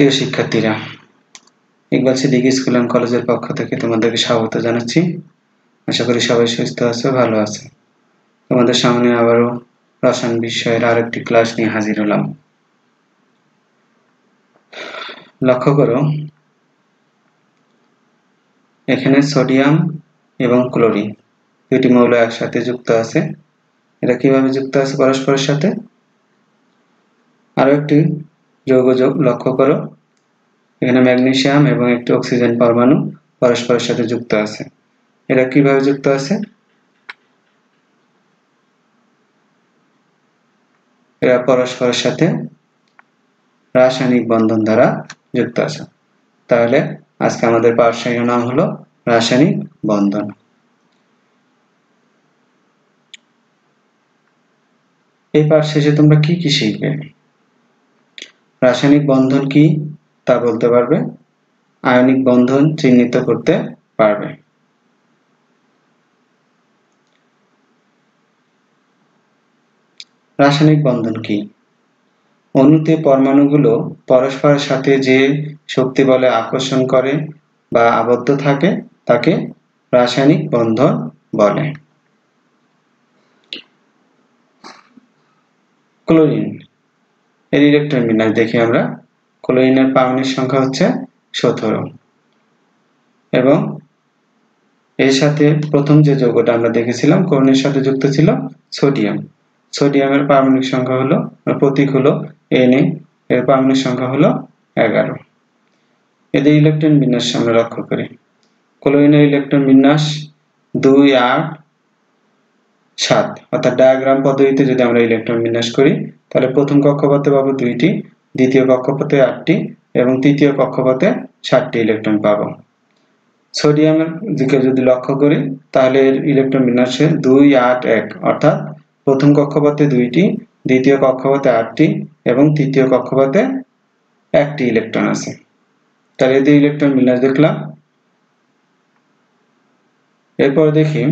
প্রিয় শিক্ষার্থীরা, Iqbal Siddiqui school and কলেজের পক্ষ থেকে তোমাদেরকে স্বাগত জানাচ্ছি। আশা করি সবাই সুস্থ আছো, ভালো আছো। তোমাদের সামনে আবারও রসায়ন বিষয়ের আরেকটি ক্লাস নিয়ে হাজির হলাম। লক্ষ্য করো, এখানে সোডিয়াম এবং ক্লোরিন দুটি মৌল একসাথে যুক্ত আছে। এটা কিভাবে যুক্ত আছে পরস্পরের সাথে? আরো একটি যৌগ লক্ষ্য করো, এখানে ম্যাগনেসিয়াম এবং একটি অক্সিজেন পরমাণু পরস্পরের সাথে যুক্ত আছে। এরা কিভাবে যুক্ত আছে? এরা পরস্পরের সাথে রাসায়নিক বন্ধন দ্বারা যুক্ত আছে। তাহলে আজকে আমাদের পাঠের নাম হলো রাসায়নিক বন্ধন। এই পাঠ শেষে তোমরা কি কি শিখবে? রাসায়নিক বন্ধন কি তা বলতে পারবে, আয়নিক বন্ধন চিহ্নিত করতে পারবে। রাসায়নিক বন্ধন কি? অণুতে পরমাণুগুলো পরস্পরের সাথে যে শক্তি বলে আকর্ষণ করে বা আবদ্ধ থাকে তাকে রাসায়নিক বন্ধন বলে। ক্লোরিন এর ইলেকট্রন বিন্যাস দেখি আমরা। ক্লোরিনের পারমাণবিক সংখ্যা হচ্ছে 17 এবং এর সাথে প্রথম যে যৌগটা আমরা দেখেছিলাম ক্লোরিনের সাথে যুক্ত ছিল সোডিয়াম। সোডিয়ামের পারমাণবিক সংখ্যা হলো, প্রতীক হলো Na, এর পারমাণবিক সংখ্যা হলো 11। এদের ইলেকট্রন বিন্যাস আমরা লক্ষ্য করি। ক্লোরিনের ইলেকট্রন বিন্যাস 2, 8, 7, অর্থাৎ ডায়াগ্রাম পদ্ধতিতে যদি আমরা ইলেকট্রন বিন্যাস করি তাহলে প্রথম কক্ষপথে পাবো 2টি, দ্বিতীয় কক্ষপথে 8টি এবং তৃতীয় কক্ষপথে 7টি ইলেকট্রন পাবো। সোডিয়ামের দিকে যদি লক্ষ্য করি তাহলে এর ইলেকট্রন বিন্যাসে 2, 8, 1, অর্থাৎ প্রথম কক্ষপথে 2টি, দ্বিতীয় কক্ষপথে 8টি এবং তৃতীয় কক্ষপথে 1টি ইলেকট্রন আছে। তাহলে এদের ইলেকট্রন বিন্যাস দেখলাম। এরপর দেখি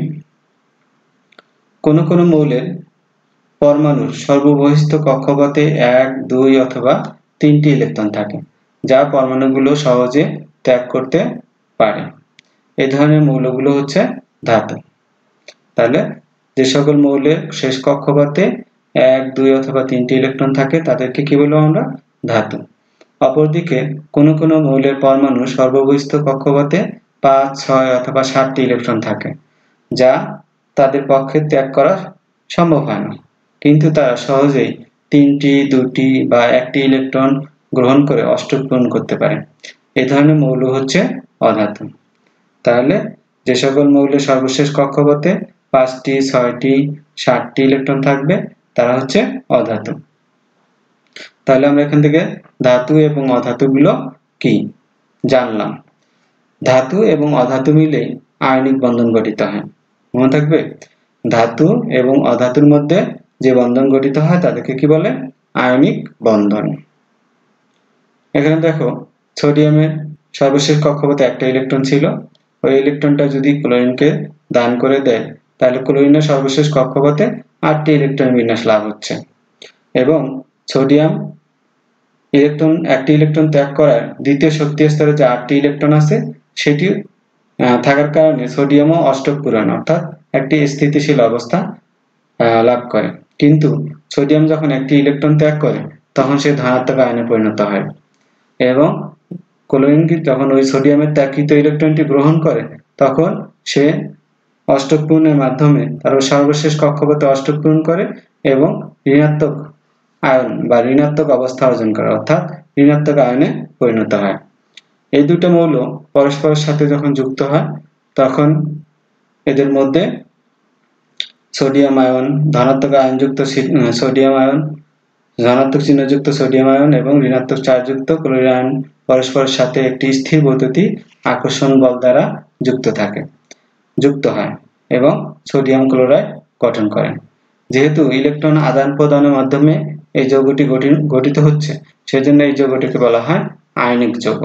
কোন কোন মৌলের পরমাণুর সর্ববহিস্থ কক্ষপথে 1, 2 অথবা 3টি ইলেকট্রন থাকে, যা পরমাণুগুলো সহজে ত্যাগ করতে পারে। এই ধরনের মৌলগুলো হচ্ছে ধাতু। তাহলে যে সকল মৌলের শেষ কক্ষপথে 1, 2 অথবা 3টি ইলেকট্রন থাকে তাদেরকে কি বলবো আমরা? ধাতু। অপরদিকে কোন কোন মৌলের পরমাণু সর্ববহিস্থ কক্ষপথে 5, 6 অথবা 7টি ইলেকট্রন থাকে, যা তাদের পক্ষে ত্যাগ করা সম্ভব হয় না, কিন্তু তারা সহজেই 3টি, 2টি বা 1টি ইলেকট্রন গ্রহণ করে অষ্টক পূরণ করতে পারে। এই ধরনের মৌল হচ্ছে অধাতু। তাহলে যে সকল মৌলের সর্বশেষ কক্ষপথে 5টি, 6টি, 7টি ইলেকট্রন থাকবে তারা হচ্ছে অধাতু। তাহলে আমরা এখান থেকে ধাতু এবং অধাতুগুলো কি জানলাম। ধাতু এবং অধাতু মিলে আয়নিক বন্ধন গঠিত হয়। মনে থাকবে, ধাতু এবং অধাতুর মধ্যে যে বন্ধন গঠিত হয় তাদেরকে কি বলে? আয়নিক বন্ধন। এখানে দেখো, সোডিয়ামের সর্বশেষ কক্ষপথে 1টা ইলেকট্রন ছিল। ওই ইলেকট্রনটা যদি ক্লোরিনকে দান করে দেয় তাহলে ক্লোরিনের সর্বশেষ কক্ষপথে 8টি ইলেকট্রন বিন্যাস লাভ হচ্ছে এবং সোডিয়াম 1টি ইলেকট্রন ত্যাগ করার দ্বিতীয় শক্তি স্তরে যে 8টি ইলেকট্রন আছে সেটি থাকার কারণে সোডিয়ামও অষ্টক পূরণ অর্থাৎ একটি স্থিতিশীল অবস্থা লাভ করে। কিন্তু সোডিয়াম যখন 1টি ইলেকট্রন ত্যাগ করে তখন সে ধনাত্মক আয়নে পরিণত হয় এবং ক্লোরিন যখন ওই সোডিয়ামের ত্যাগকৃত ইলেকট্রনটি গ্রহণ করে তখন সে অষ্টক পূরণের মাধ্যমে তার সর্বশেষ কক্ষপথে অষ্টক পূরণ করে এবং ঋণাত্মক আয়ন বা ঋণাত্মক অবস্থা অর্জন করে অর্থাৎ ঋণাত্মক আয়নে পরিণত হয়। এই দুটো মৌল পরস্পরের সাথে যখন যুক্ত হয় তখন এদের মধ্যে সোডিয়াম আয়ন, ধনাত্মক আয়নযুক্ত সোডিয়াম আয়ন, ধনাত্মক চিহ্নযুক্ত সোডিয়াম আয়ন এবং ঋণাত্মক চার্জযুক্ত ক্লোরিন আয়ন পরস্পরের সাথে একটি স্থির বৈদ্যুতিক আকর্ষণ বল দ্বারা যুক্ত হয় এবং সোডিয়াম ক্লোরাইড গঠন করে। যেহেতু ইলেকট্রন আদান প্রদানের মাধ্যমে এই যৌগটি গঠিত হচ্ছে সেজন্য এই যৌগটিকে বলা হয় আয়নিক যৌগ।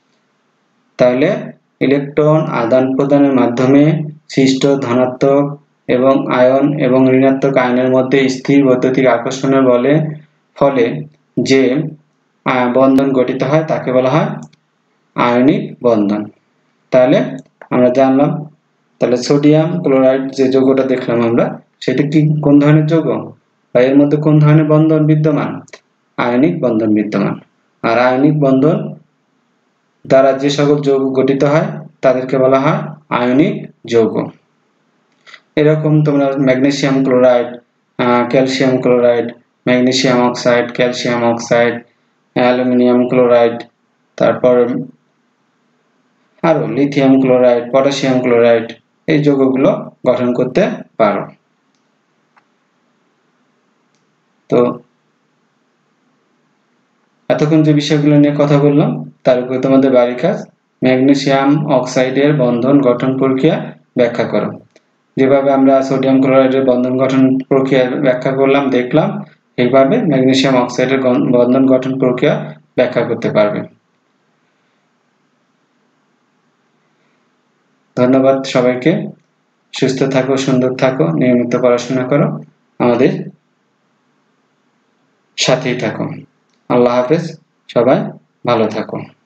তাহলে ইলেকট্রন আদান প্রদানের মাধ্যমে সৃষ্ট ধনাত্মক এবং আয়ন এবং ঋণাত্মক আয়নের মধ্যে স্থির বৈদ্যুতিক আকর্ষণের ফলে যে বন্ধন গঠিত হয় তাকে বলা হয় আয়নিক বন্ধন। তাহলে আমরা জানলাম, তাহলে সোডিয়াম ক্লোরাইড যে যৌগটা দেখলাম আমরা, সেটা কি কোন ধরনের যৌগ বা এর মধ্যে কোন ধরনের বন্ধন বিদ্যমান? আয়নিক বন্ধন বিদ্যমান। আর আয়নিক বন্ধন দ্বারা যে সকল যৌগ গঠিত হয় তাদেরকে বলা হয় আয়নিক যৌগ। এরকম তোমরা magnesium chloride, calcium chloride, magnesium oxide, calcium oxide, aluminium chloride, তারপর আরো লিথিয়াম ক্লোরাইড, পটাশিয়াম ক্লোরাইড, এই যৌগগুলো গঠন করতে পারো। তো এতক্ষণ যে বিষয়গুলো নিয়ে কথা বললাম তার উপরে তোমাদের বাড়ির কাজ, ম্যাগনেসিয়াম অক্সাইডের বন্ধন গঠন প্রক্রিয়া ব্যাখ্যা করো। যেভাবে আমরা সোডিয়াম ক্লোরাইডের বন্ধন গঠন প্রক্রিয়া ব্যাখ্যা করলাম দেখলাম, এইভাবে ম্যাগনেসিয়াম অক্সাইডের বন্ধন গঠন প্রক্রিয়া ব্যাখ্যা করতে পারবে। ধন্যবাদ সবাইকে। সুস্থ থাকো, সুন্দর থাকো, নিয়মিত পড়াশোনা করো, আমাদের সাথেই থাকো। আল্লাহ হাফেজ, সবাই ভালো থাকো।